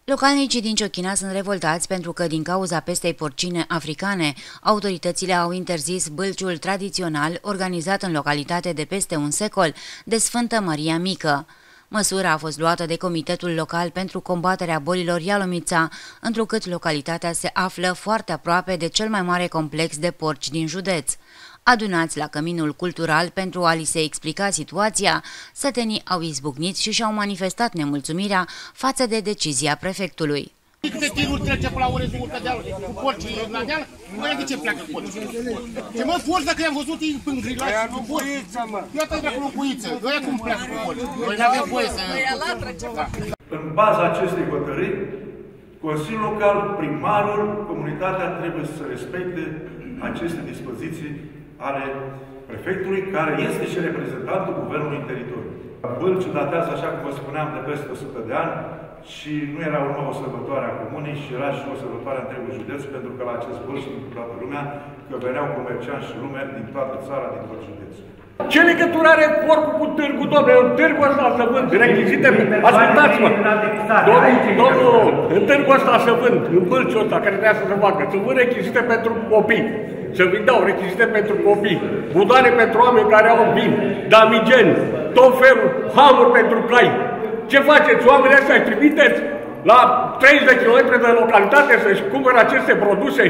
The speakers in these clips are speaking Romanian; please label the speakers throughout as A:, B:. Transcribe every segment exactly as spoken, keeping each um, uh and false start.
A: Localnicii din Ciochina sunt revoltați pentru că, din cauza pestei porcine africane, autoritățile au interzis bâlciul tradițional organizat în localitate de peste un secol de Sfântă Maria Mică. Măsura a fost luată de Comitetul Local pentru combaterea bolilor Ialomița, întrucât localitatea se află foarte aproape de cel mai mare complex de porci din județ. Adunați la Căminul Cultural pentru a li se explica situația, sătenii au izbucnit și și-au manifestat nemulțumirea față de decizia prefectului.
B: Câte tiruri trece pe la ore zi urcă deal cu porcii la deal? Băi, de ce pleacă porcii? Ce mă forță că i-am văzut ei în grilați cu porci. Iată-i de acolo cuiță, ăia cum pleacă cu porci. Noi n-avem voie să...
C: În baza acestei hotărâri, Consiliul Local, primarul, comunitatea trebuie să respecte aceste dispoziții ale prefectului, care este și reprezentantul guvernului în teritoriu. Bâlciul datează, așa cum vă spuneam, de peste o sută de ani și nu era urmă o sărbătoare a comunei și era și o sărbătoare a întregului județ, pentru că la acest bâlci din toată lumea, că veneau comercianți și lume din toată țara, din tot județul.
D: Ce legătură are porcul cu târgul, domnule? În târgul ăsta să vând rechizite, ascultați-mă, domnul, în târgul ăsta să vând, în bâlciul ăsta care trebuia să se facă, să vând rechizite pentru copii, să-mi dau rechizite pentru copii, budoane pentru oameni care au vin, damigeni, tot felul, hamuri pentru cai. Ce faceți? Oamenii ăștia îi trimiteți la treizeci de kilometri de localitate să-și cumpere aceste produse?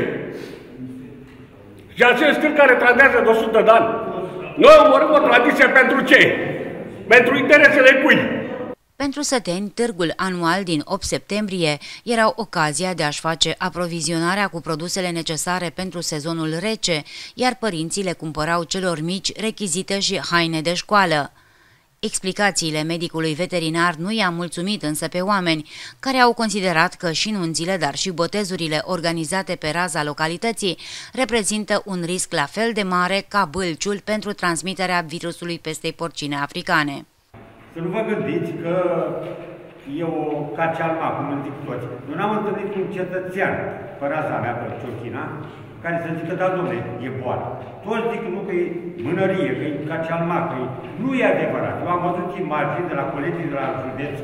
D: Și acest târg care tradează de o sută de ani. Noi omorâm o tradiție pentru ce? Pentru interesele cui?
A: Pentru săteni, târgul anual din opt septembrie era ocazia de a-și face aprovizionarea cu produsele necesare pentru sezonul rece, iar părinții le cumpărau celor mici rechizite și haine de școală. Explicațiile medicului veterinar nu i-a mulțumit însă pe oameni, care au considerat că și nunțile, dar și botezurile organizate pe raza localității reprezintă un risc la fel de mare ca bâlciul pentru transmiterea virusului pestei porcine africane.
E: Să nu vă gândiți că e o cacealma, cum îl zic toți. Eu n-am întâlnit cu un cetățean pe raza mea, pe Ciochina, care să zică, da, dom'le, e boală. Toți zic nu, că e mânărie, că e cacealma, că e... Nu e adevărat. Eu am văzut imagini de la colegii de la județ.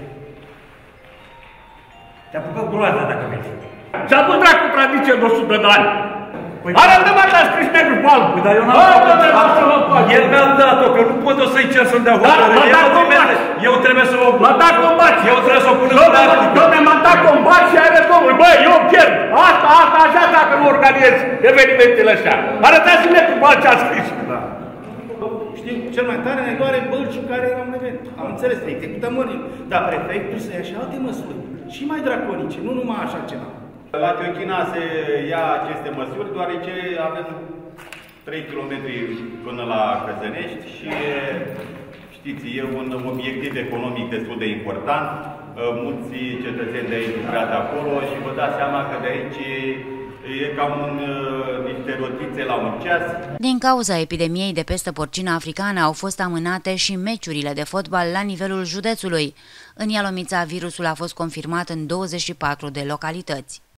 E: Te apucă groaza dacă vezi.
D: S-a pus dracu tradiție de o sută de ani. Arată-mă că a scris negru pe alb.
F: Dar eu n-am dat-o. El mi-a dat-o, că nu pot să-i cer să-mi dea hotărâre. Eu trebuie să o...
D: M-a dat combat.
F: Eu trebuie să o pun în practică.
D: Dom'le, m-a dat combat și are domnul. Băi, eu pierd. Asta, asta, așa, dacă nu organizez evenimentele astea. Arătați-mi negru pe alb ce a scris.
B: Știu, cel mai tare ne doare bâlciul care era un event. Am înțeles, te executăm mării. Dar prefectul să ia și alte măsuri. Și mai draconice, nu numai așa ceva.
G: La Ciochina se ia aceste măsuri, deoarece avem trei kilometri până la Căzănești și, știți, e un obiectiv economic destul de important. Mulți cetățeni de aici lucrează acolo și vă dați seama că de aici e cam un, niște rotițe la un ceas.
A: Din cauza epidemiei de pestă porcină africană au fost amânate și meciurile de fotbal la nivelul județului. În Ialomița, virusul a fost confirmat în douăzeci și patru de localități.